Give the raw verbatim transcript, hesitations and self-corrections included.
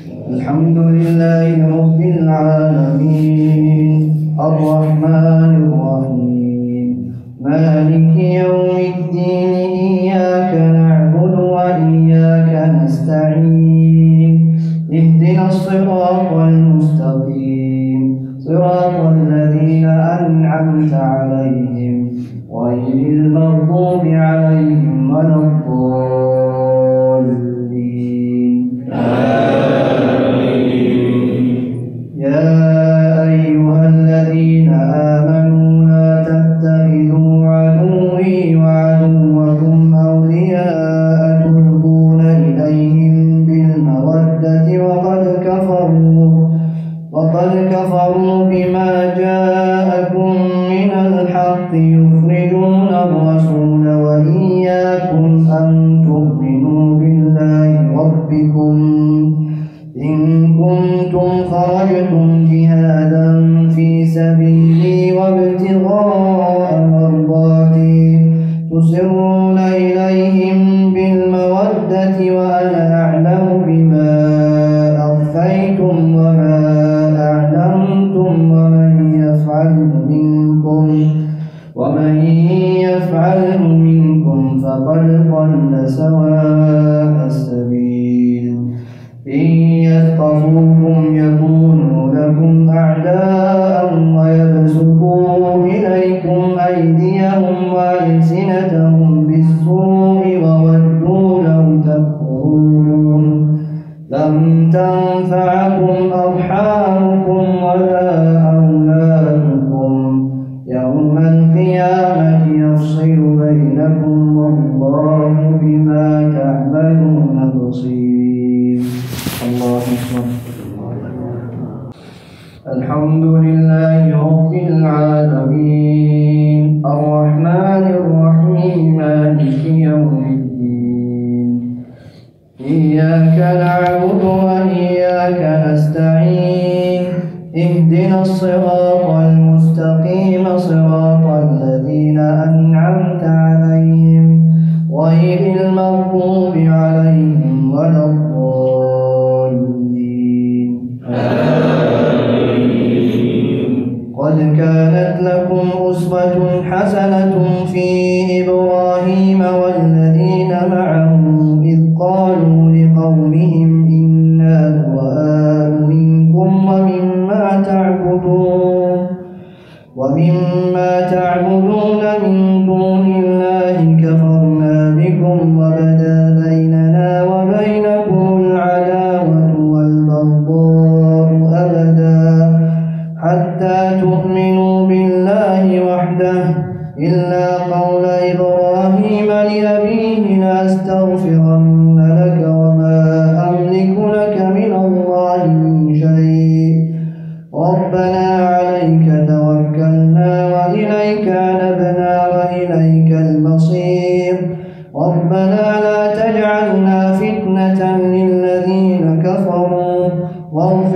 الحمد لله رب العالمين الرحمن الرحيم مالك يوم الدين إياك نعبد وإياك نستعين اهدنا الصراط المستقيم صراط الذين أنعمت عليهم غير المغضوب عليهم ولا الضالين آمين. يا أيها الذين آمنوا لا تتخذوا عدوي وعدوكم أولياء تلقون إليهم بالمودة وقد كفروا وقد كفروا بما جاءكم من الحق يخرجون الرسول وإياكم أن تؤمنوا بالله ربكم إن كنتم خرجتم جهادا في سبيلي وابتغاء مرضاتي تسرون إليهم بالمودة وأنا أعلم بما أخفيتم وما أعلنتم ومن يفعله منكم ومن يفعله منكم فقد ضل سواء السبيل إن يثقفوكم يكونوا لكم أعداء ويبسطوا إليكم أيديهم وألسنتهم بالسوء وودوا لو تكفرون لم تنفعكم أرحامكم ولا أولادكم يوم القيامة يفصل بينكم والله بما تعملون بصير. الله أكبر. الحمد لله رب العالمين الرحمن الرحيم مالك يوم الدين إياك نعبد وإياك نستعين اهدنا الصراط المستقيم صراط الذين أنعمت عليهم غير المغضوب عليهم ولا الضالين آمين. قد كانت لكم أسوة حسنة في إبراهيم والذين معه إذ قالوا لقومهم إنا براء منكم ومما تعبدون ومما تعبدون من دون الله كفرنا بكم وبدا بيننا وبينكم العداوة والبغضاء أبدا حتى تؤمنوا بالله وحده إلا قول إبراهيم لأبيه لأستغفرن لك وما أملك لك من الله من شيء ربنا عليك توكلنا وإليك أنبنا وإليك المصير ربنا لا تجعلنا فتنة للذين كفروا